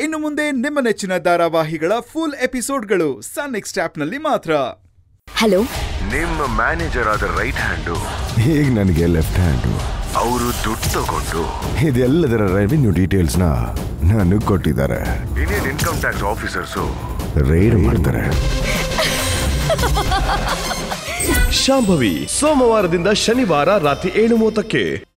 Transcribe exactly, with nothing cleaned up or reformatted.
ಇನ್ನು ಮುಂದೆ ನಿಮ್ಮ ನೆಚ್ಚಿನ ಧಾರಾವಾಹಿಗಳ ಫುಲ್ ಎಪಿಸೋಡ್ಗಳು ಸನ್ ನೆಕ್ಸ್ಟ್ ಆಪ್ನಲ್ಲಿ ಮಾತ್ರ. ಹಲೋ, ನಿಮ್ಮ ಮ್ಯಾನೇಜರ್ ಆದ ರೈಟ್ ಹ್ಯಾಂಡು ಈಗ ನನಗೆ ಲೆಫ್ಟ್ ಹ್ಯಾಂಡು. ಅವರು ದುಡ್ಡು ತಗೊಂಡು ಇದೆಲ್ಲದರ ರೆವಿನ್ಯೂ ಡೀಟೇಲ್ಸ್ ನ ನನಗೆ ಕೊಟ್ಟಿದ್ದಾರೆ. Indian income tax officers raid ಮಾಡ್ತಾರೆ. ಶಾಂಭವಿ ಸೋಮವಾರದಿಂದ ಶನಿವಾರ ರಾತ್ರಿ ಏಳು ಮೂವತ್ತಕ್ಕೆ.